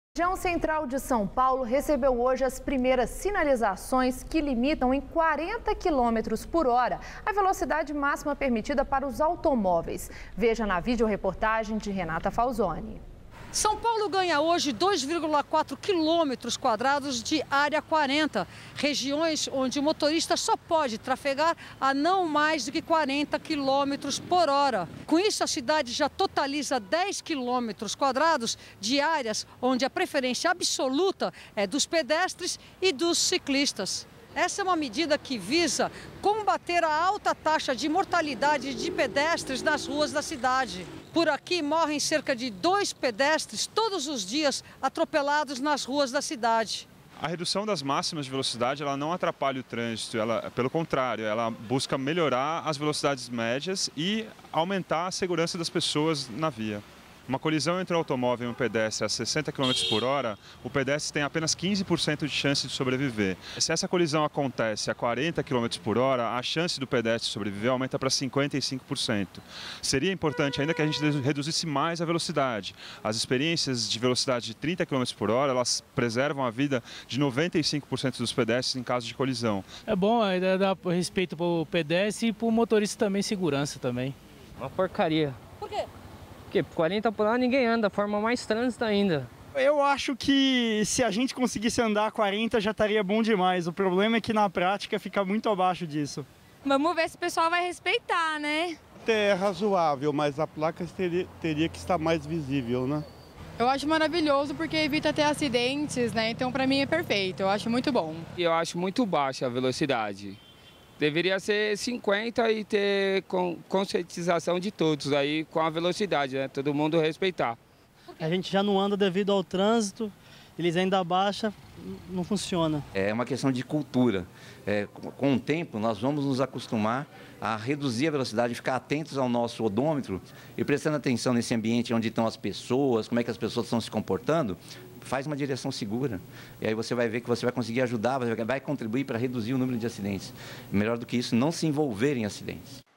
A região central de São Paulo recebeu hoje as primeiras sinalizações que limitam em 40 km por hora a velocidade máxima permitida para os automóveis. Veja na videoreportagem de Renata Falzoni. São Paulo ganha hoje 2,4 quilômetros quadrados de área 40, regiões onde o motorista só pode trafegar a não mais do que 40 quilômetros por hora. Com isso, a cidade já totaliza 10 quilômetros quadrados de áreas onde a preferência absoluta é dos pedestres e dos ciclistas. Essa é uma medida que visa combater a alta taxa de mortalidade de pedestres nas ruas da cidade. Por aqui morrem cerca de 2 pedestres todos os dias atropelados nas ruas da cidade. A redução das máximas de velocidade ela não atrapalha o trânsito, pelo contrário, ela busca melhorar as velocidades médias e aumentar a segurança das pessoas na via. Uma colisão entre um automóvel e um pedestre a 60 km por hora, o pedestre tem apenas 15% de chance de sobreviver. Se essa colisão acontece a 40 km por hora, a chance do pedestre sobreviver aumenta para 55%. Seria importante ainda que a gente reduzisse mais a velocidade. As experiências de velocidade de 30 km por hora, elas preservam a vida de 95% dos pedestres em caso de colisão. É bom, dá respeito para o pedestre e para o motorista também, segurança também. Uma porcaria. Por quê? Porque 40 por hora ninguém anda, forma mais trânsito ainda. Eu acho que se a gente conseguisse andar 40 já estaria bom demais. O problema é que na prática fica muito abaixo disso. Vamos ver se o pessoal vai respeitar, né? Até é razoável, mas a placa teria que estar mais visível, né? Eu acho maravilhoso porque evita ter acidentes, né? Então para mim é perfeito, eu acho muito bom. Eu acho muito baixa a velocidade. Deveria ser 50 e ter conscientização de todos aí com a velocidade, né? Todo mundo respeitar. A gente já não anda devido ao trânsito, eles ainda abaixam, não funciona. É uma questão de cultura. Com o tempo, nós vamos nos acostumar a reduzir a velocidade, ficar atentos ao nosso odômetro e prestando atenção nesse ambiente onde estão as pessoas, como é que as pessoas estão se comportando. Faz uma direção segura e aí você vai ver que você vai conseguir ajudar, vai contribuir para reduzir o número de acidentes. Melhor do que isso, não se envolver em acidentes.